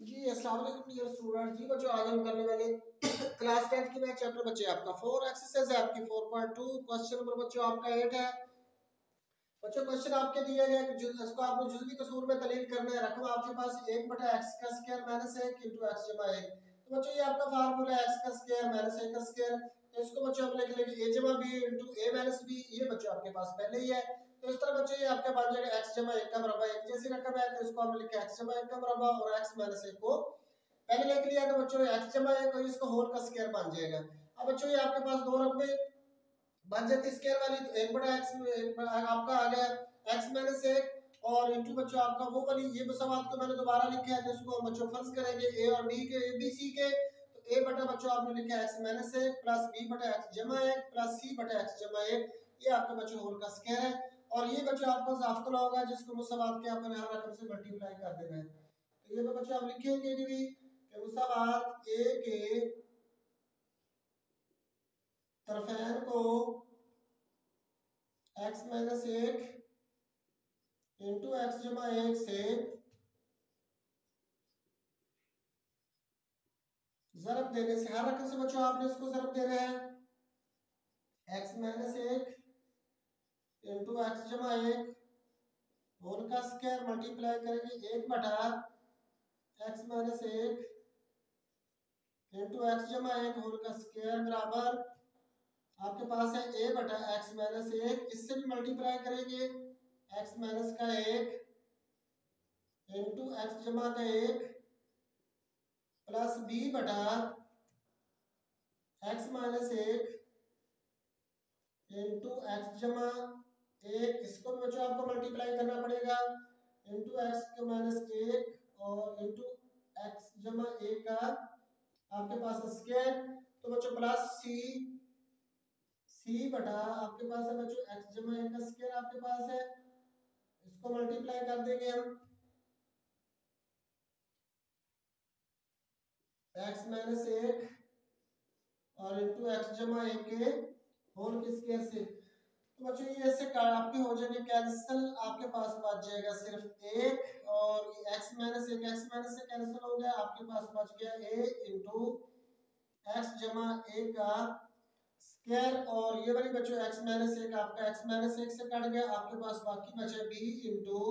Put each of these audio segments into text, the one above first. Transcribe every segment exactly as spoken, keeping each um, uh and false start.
जी अस्सलाम वालेकुम dear student. जी बच्चों आज हम करने वाले क्लास टेंथ की मैथ चैप्टर बच्चे आपका फोर एक्सरसाइज है आपकी four point two. Question number बच्चों आपका एट है। बच्चों क्वेश्चन आपके दिया गया कि जो इसको आपको जुज़वी कसूर में तलील करना है। रकम आपके पास एक बटा एक्स का स्क्वायर माइनस एक इंटू एक्स जमा एक। तो बच्चों ये आपका फार्मूला है एक्स का स्क्वायर माइनस एक का स्क्वायर। तो इसको बच्चों हम लिख लेंगे a जमा b into a minus b। ये बच्चों आपके पास पहले ही है। तो इस तरह बच्चों ये आपके पास जाएगा x जमा एक का बराबर एक जैसी रकम है। तो इसको हम लिखें x जमा एक का बराबर और x माइनस एक को पहले लिख लिया। तो बच्चों x जमा एक और इसको होल का स्क्वायर बन जाएगा। अब बच्चों ये आपके पास दो रकमें बन जाती स्क्वायर वाली। तो एक बटा x आपका आ गया x माइनस एक और इंटू बच्चों आपका वो वाली ये मुसावात को मैंने दोबारा लिखा है। तो इसको हम बच्चों फर्ज करेंगे a और b के a b c के। तो a बटा बच्चों आपने लिखा है x माइनस एक प्लस b बटा x जमा एक प्लस c बटा x जमा एक। ये आपका बच्चों होल का स्क्वायर है। और ये बच्चों आपका ज़ाफ्तुल होगा जिसको मुसावात के आपने हर रकम से मल्टीप्लाई कर देना है। तो ये तो बच्चों हम लिखेंगे कि मुसावात a के तरफैन को x माइनस एक इंटू एक्स जमा एक से ज़रब देने से हर रकम से बच्चों आपने इसको ज़रब देना है। x माइनस एक इंटू एक्स जमा एक होल का स्क्वायर मल्टीप्लाई करेंगे एक बटा एक्स माइनस एक इंटू एक्स जमा एक होल का स्क्वायर बराबर आपके पास है a बटा एक्स माइनस एक। इससे भी मल्टीप्लाई करेंगे x माइनस का एक इंटू एक्स जमा का एक प्लस b बटा एक्स माइनस एक इंटू एक्स जमा एक। इसको भी बच्चों आपको मल्टीप्लाई करना पड़ेगा इंटू एक्स का माइनस एक और इंटू एक्स जमा एक का आपके पास स्क्वायर। तो बच्चों प्लस सी सी बटा आपके पास है बच्चों एक्स जमा एक का स्क्वायर आपके पास है। इसको मल्टीप्लाई कर देंगे हम एक्स माइनस एक और इंटू एक्स जमा एक के होल के स्क्वायर से। तो बच्चों ये ऐसे आपके हो जाएंगे कैंसिल। आपके पास बच जाएगा सिर्फ एक और x माइनस एक x माइनस से कैंसिल हो गया। आपके पास बच गया a इंटू एक्स जमा एक का स्क्वायर और ये वाली बच्चों x माइनस एक आपका x माइनस एक से कट गया। आपके पास बाकी बचे b इंटू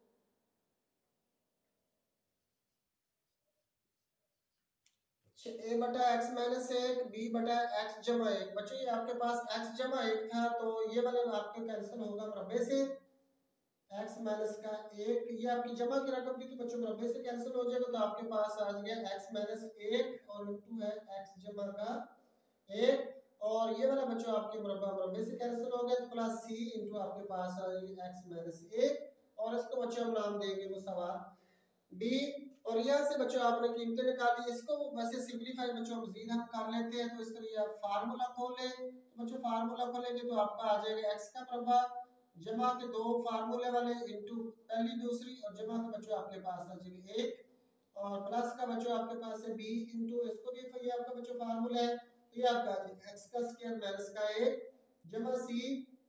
ए बटा एक्स माइनस एक बी बटा एक्स जमा एक। बच्चों ये आपके पास एक्स जमा एक था तो ये वाला आपके कैंसिल होगा मरबे से एक्स माइनस का एक। ये आपकी जमा की रकम थी तो बच्चों मरबे से कैंसिल हो जाएगा। तो आपके पास आ गया एक्स माइनस एक और इंटू है एक्स जमा का एक और ये वाला बच्चों आपके मरबा मरबे से कैंसिल हो गया। तो प्लस सी इंटू आपके पास आ गया एक्स माइनस एक और इसको बच्चों हम नाम देंगे मुसावात बी। और यहाँ से बच्चों आपने कीमतें निकाली। इसको वैसे सिंपलीफाई बच्चों मजीद हम कर लेते हैं। तो इस तरह आप फार्मूला खोलें तो बच्चों फार्मूला खोलेंगे तो आपका आ जाएगा एक्स का मरबा जमा के दो फार्मूले वाले इंटू पहली दूसरी और जमा के बच्चों आपके पास आ जाएगा एक और प्लस का बच्चों आपके पास है बी इंटू इसको भी ये आपका बच्चों फार्मूला है। तो ये आपका एक्स का स्क्वायर माइनस का एक जमा सी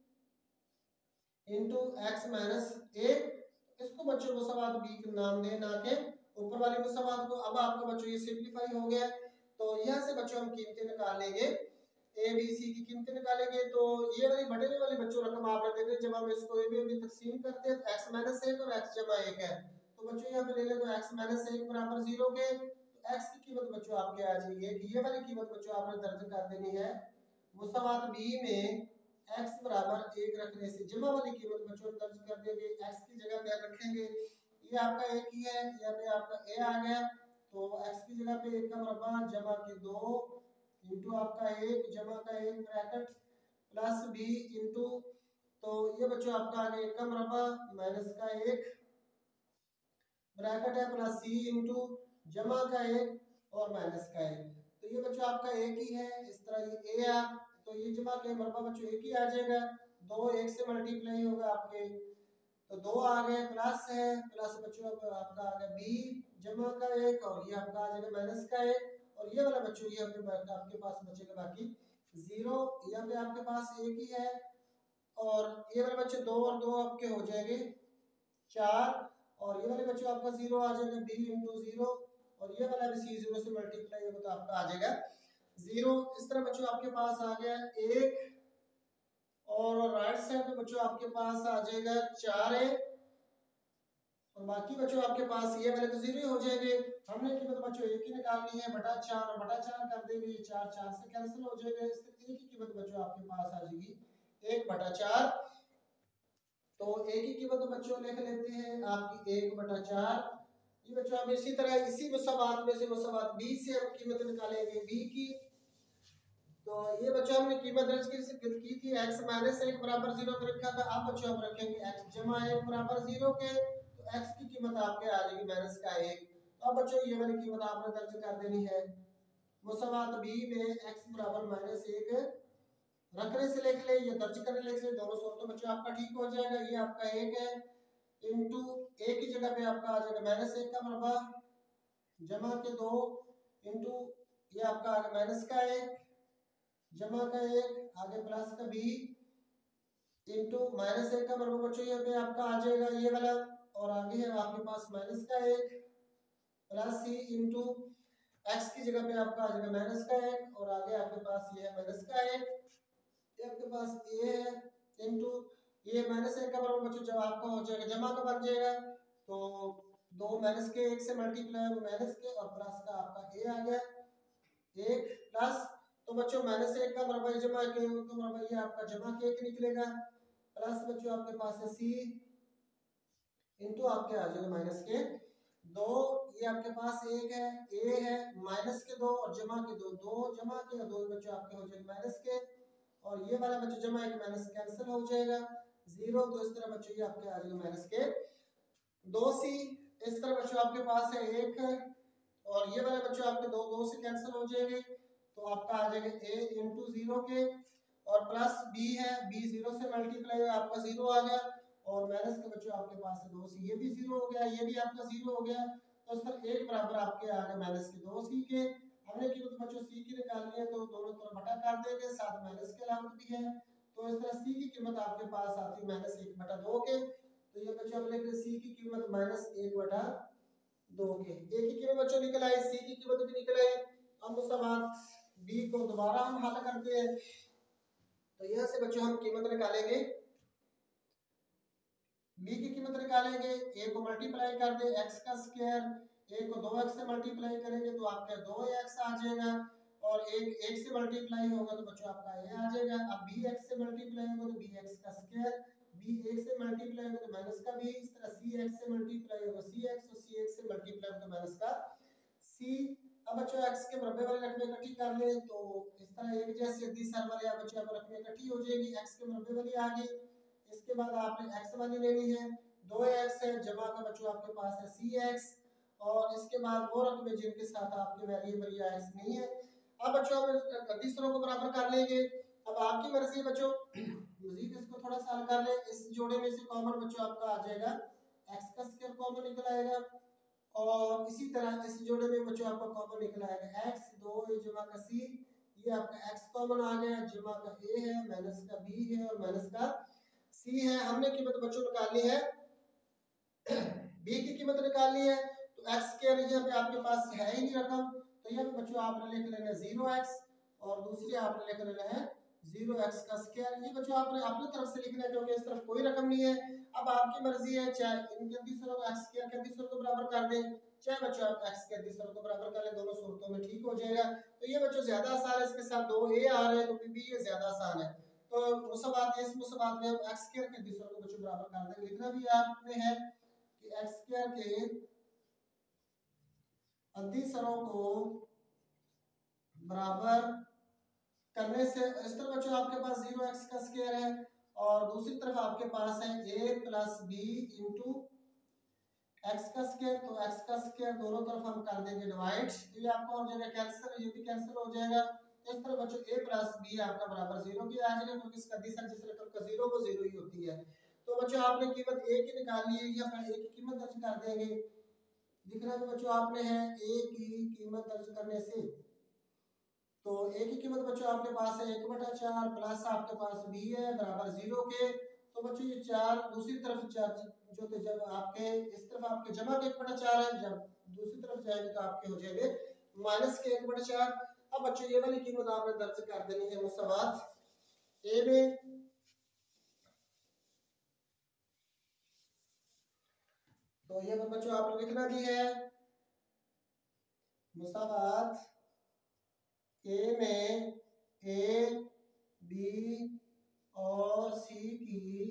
इंटू एक्स माइनस एक। इसको बच्चों मुसावात बी का नाम दें ना के ऊपर वाली मुसावात को। अब आपका बच्चों ये सिंपलीफाई हो गया। तो यहाँ से बच्चों हम कीमतें निकालेंगे ए बी सी की कीमतें निकालेंगे। तो ये वाली बढ़ने वाली बच्चों रकम आपने देख रहे जब हम इसको ए बी में तकसीम करते हैं तो एक्स माइनस एक और एक्स जमा एक है। तो बच्चों यहाँ पे ले लें तो एक्स माइनस एक बराबर जीरो के तो एक्स की कीमत बच्चों आपके आ जाएगी। ये वाली कीमत बच्चों आपने दर्ज कर देनी है मुसावात बी में x बराबर एक रखने से जमा वाली कीमत बच्चों दर्ज कर देंगे। x की जगह पे रखेंगे ये आपका एक ही है यहाँ पे आपका a आ गया। तो x की जगह पे एक का मरबा जमा के दो इंटू आपका एक जमा का एक ब्रैकेट प्लस b इंटू तो ये बच्चों आपका आ गया एक का मरबा माइनस का एक ब्रैकेट है प्लस c इंटू जमा का एक और माइनस का एक। तो ये बच्चों आपका एक ही है। इस तरह ये a है तो ये जमा के मरबा बच्चों एक ही आ जाएगा। दो एक से मल्टीप्लाई होगा आपके तो दो आ गए प्लस है प्लस बच्चों आपका आ गया बी जमा का एक और ये आपका आ जाएगा माइनस का एक और ये वाला बच्चों ये आपके आपके पास बचेगा बाकी जीरो। यहाँ पे आपके पास एक ही है और ये वाले बच्चे दो और दो आपके हो जाएंगे चार और ये वाले बच्चों आपका जीरो आ जाएगा बी इंटू जीरो और ये वाला भी सी जीरो से मल्टीप्लाई होगा तो आपका आ जाएगा जीरो। इस तरह बच्चों आपके पास आ गया एक, और राइट साइड में बच्चों आपके पास आ जाएगा चार है, और बाकी बच्चों आपके पास ये वाले तो जीरो ही हो जाएंगे। हमने कीमत बच्चों एक ही निकालनी है, बटा चार, और बटा चार कर देंगे, चार चार से कैंसिल हो जाएगा, इस एक ही कीमत बच्चों आपके पास आ जाएगी एक बटा चार। तो एक ही कीमत बच्चों लिख लेते हैं आपकी एक बटा चार। ये बच्चों हम इसी तरह इसी मुसावात में से मुसावात बी से हम कीमत निकालेंगे बी की। तो ये बच्चों हमने कीमत दर्ज की, की थी x माइनस एक बराबर जीरो पे रखा था। अब बच्चों हम रखेंगे x जमा एक बराबर जीरो के, तो x की कीमत आपके आ जाएगी माइनस का एक। तो अब बच्चों ये वाली कीमत आपने दर्ज कर देनी है मुसावात b में x बराबर माइनस एक रखने से लिख ले, ये दर्ज करने लिख ले, दोनों सूरतों तो बच्चों आपका ठीक हो जाएगा। ये आपका एक है इंटू एक की जगह पे आपका आ जाएगा माइनस एक का मरबा जमा के दो इंटू ये आपका आ गया माइनस का एक जमा का एक आगे प्लस का बी इंटू माइनस एक का मरबा बच्चों ये पे आपका आ जाएगा ये वाला, और आगे है आपके पास माइनस का एक प्लस सी इंटू एक्स की जगह पे आपका आ जाएगा माइनस का एक, और आगे आपके पास ये है माइनस का एक, ये आपके पास ए है इंटू ये माइनस एक का बराबर बच्चों जब आपका हो जाएगा जमा का बन जाएगा, तो दो माइनस के एक से मल्टीप्लाई होगा माइनस के, और प्लस का आपका ए आ गया एक प्लस, तो बच्चों माइनस एक का बराबर जमा के तो बराबर ये आपका जमा के एक निकलेगा, प्लस बच्चों आपके पास है सी इंटू आपके आ जाएगा माइनस के दो, ये आपके पास एक है ए है माइनस के दो और जमा के दो, दो जमा के दो बच्चों आपके हो जाएगा माइनस के, और ये वाला बच्चों जमा एक माइनस कैंसिल हो जाएगा जीरो, तो इस तरह बच्चों ये आपके आ जाएगा माइनस के दो सी। इस तरह बच्चों आपके पास है एक, और ये वाले बच्चों आपके दो दो से कैंसिल हो जाएंगे, तो आपका आ जाएगा ए इंटू जीरो के, और प्लस बी है बी जीरो से मल्टीप्लाई हुआ आपका जीरो आ गया, और माइनस के बच्चों आपके पास है दो सी, ये भी जीरो हो गया ये भी आपका जीरो हो गया, तो इस तरह एक बराबर आपके आ गए माइनस के दो सी के। हमने कीमत बच्चों सी की निकालनी है तो दोनों तरफ बटा कर देंगे, साथ माइनस के अलामत भी है, तो इस तरह सी की कीमत आपके पास आती है माइनस एक बटा दो के। तो ये बच्चों हम लिख रहे सी की कीमत माइनस एक बटा दो के, ए की कीमत बच्चों निकल आई, सी की कीमत भी निकल आई। अब मुसावात बी को दोबारा हम हल करते हैं, तो यहाँ से बच्चों हम कीमत निकालेंगे बी की कीमत निकालेंगे, ए को मल्टीप्लाई कर दे एक्स का स्क्वायर, ए को दो एक्स से मल्टीप्लाई करेंगे तो आपका दो एक्स आ जाएगा, और एक एक से मल्टीप्लाई होगा तो बच्चों आपका ए आ जाएगा। अब बी एक्स से मल्टीप्लाई होगा तो बी एक्स का स्क्वायर, बी एक से मल्टीप्लाई होगा तो माइनस का बी, इस तरह सी एक्स से मल्टीप्लाई होगा सी एक्स, और सी एक्स से मल्टीप्लाई होगा तो माइनस का सी। अब बच्चों एक्स के मरबे वाले रकमें इकट्ठी कर ले, तो इस तरह एक जैसी अद्दी सर वाले बच्चों आप रकमें इकट्ठी हो जाएगी, एक्स के मरबे वाली आ गई, इसके बाद आपने एक्स वाली लेनी है, दो एक्स है जमा का बच्चों आपके पास है सी एक्स, और इसके बाद वो रकमें जिनके साथ आपके वेरिएबल या एक्स नहीं है। अब बच्चों हम तीसरों को बराबर कर लेंगे, अब आपकी मर्जी बच्चों मजीद इसको थोड़ा सा हल कर ले, इस जोड़े में से कॉमन बच्चों आपका आ जाएगा एक्स का स्क्वायर कॉमन निकल आएगा, और इसी तरह इस जोड़े में बच्चों आपका कॉमन निकल आएगा एक्स दो जमा का सी, ये आपका एक्स कॉमन आ गया, जमा का ए है माइनस का बी है और माइनस का सी है। हमने कीमत बच्चों निकालनी है बी की कीमत निकालनी है, तो एक्स के यहाँ पे आपके पास है ही नहीं रकम, तो यहाँ पे बच्चों आपने लिख लेना है जीरो एक्स, और दूसरी आपने लिख लेना है जीरो एक्स का स्क्वायर, ये बच्चों आपने अपनी तरफ से लिखना है क्योंकि इस तरफ कोई रकम नहीं है। अब आपकी मर्जी है चाहे इनके तीसरों को एक्स स्क्वायर के तीसरों को बराबर कर दें, चाहे बच्चों आप एक्स के तीसरों को बराबर कर ले, दोनों सूरतों में ठीक हो जाएगा। तो ये बच्चों ज्यादा आसान है, इसके साथ दो ए आ रहे हैं तो भी ये ज्यादा आसान है, तो मुसावात इस मुसावात में हम एक्स स्क्वायर के तीसरों को बच्चों बराबर कर देंगे। लिखना भी आपने है कि एक्स स्क्वायर के अदिशरों को बराबर करने से इस तरह बच्चों आपके पास जीरो एक्स का स्क्वायर है, और दूसरी तरफ आपके पास है a plus b into x का स्क्वायर, तो एक्स का स्क्वायर दोनों तरफ हम कर देंगे डिवाइड, तो ये आपका हो जाएगा कैंसिल, ये भी कैंसिल हो जाएगा। तो इस तरह बच्चों a प्लस बी आपका बराबर जीरो की आ जाएगा, क्योंकि इसका दिशा जिस रकम का जीरो वो जीरो ही होती है। तो बच्चों आपने कीमत a की निकालनी है, यहाँ पर a की कीमत दर्ज कर देंगे। लिखना भी बच्चों आपने है a की कीमत दर्ज करने से, तो ए की कीमत बच्चों आपके पास है एक बटा चार प्लस आपके पास बी है बराबर जीरो के, तो बच्चों ये चार दूसरी तरफ चार जो तो जब आपके इस तरफ आपके जमा के एक बटा चार है, जब दूसरी तरफ जाएंगे तो आपके हो जाएंगे माइनस के एक बटा चार। अब बच्चों ये वाली कीमत आपने दर्ज कर देनी है मुसावात ए में। तो ये बच्चों आपने लिखना भी है मुसावात ए में ए बी और सी की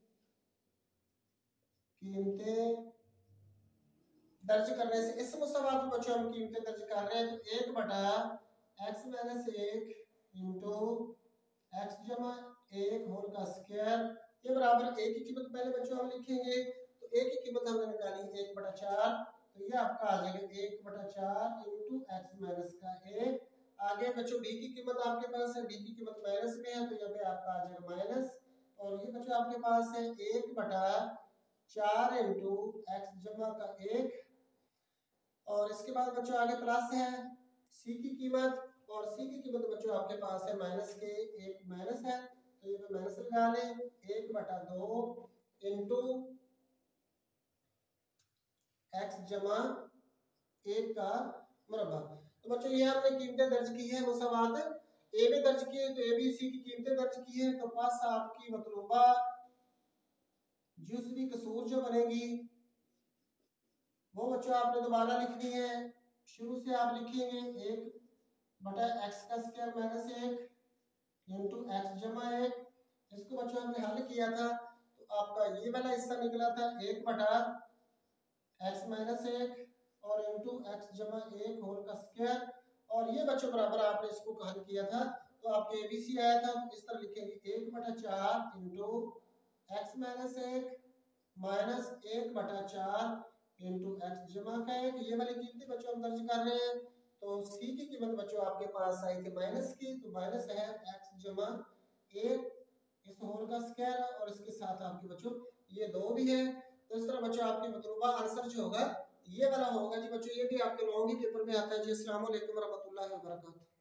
कीमतें दर्ज करने से, इस मुसावात में बच्चों हम कीमतें दर्ज कर रहे हैं तो एक बटा एक्स माइनस एक इंटू एक्स जमा एक होल का स्क्वायर, ये बराबर एक की कीमत पहले बच्चों हम लिखेंगे तो एक की कीमत हमने निकाली एक बटा चार, तो ये आपका आ जाएगा एक बटा चार इंटू एक्स माइनस का एक। आगे बच्चों बी की कीमत आपके पास है, बी की कीमत माइनस में है तो यहाँ पे आपका आ जाएगा माइनस, और ये बच्चों आपके पास है एक बटा चार इंटू एक्स जमा का एक, और इसके बाद बच्चों आगे प्लस है सी की कीमत, और सी की कीमत बच्चों आपके पास है माइनस के एक माइनस है तो ये माइनस लगा लें एक बटा दो इंटू एक्स जमा एक का मुरब्बा। तो बच्चों ये हमने कीमतें दर्ज की है मुसावात ए में दर्ज की है, तो ए बी सी की कीमतें दर्ज की है, तो पास आपकी मतलूबा जुज़वी कसूर जो बनेगी वो बच्चों आपने दोबारा लिखनी है। शुरू से आप लिखेंगे एक बटा एक्स का स्क्वायर माइनस एक इंटू एक्स जमा एक, इसको बच्चों हमने हल किया था तो आपका ये वाला हिस्सा निकला था एक बटा एक्स माइनस एक और इंटू एक्स जमा एक होल का स्क्वायर, और ये बच्चों बराबर आपने इसको हल किया था तो आपके एबीसी आया था तो इस तरह लिखेंगे एक बटा चार इंटू एक्स माइनस एक माइनस एक बटा चार इंटू एक्स जमा का एक, ये वाली कीमतें बच्चों हम दर्ज कर रहे हैं। तो सी की कीमत बच्चों आपके पास आई थी माइनस की, तो माइनस है एक्स जमा एक इस होल का स्क्वायर और इसके साथ आपके बच्चों ये दो भी है, तो इस तरह बच्चों आपके मतलूबा आंसर जो होगा ये वाला होगा जी बच्चों। ये भी आपके लॉन्ग ही पेपर में आता है जी। अस्सलाम वालेकुम रहमतुल्लाहि व बरकातहू।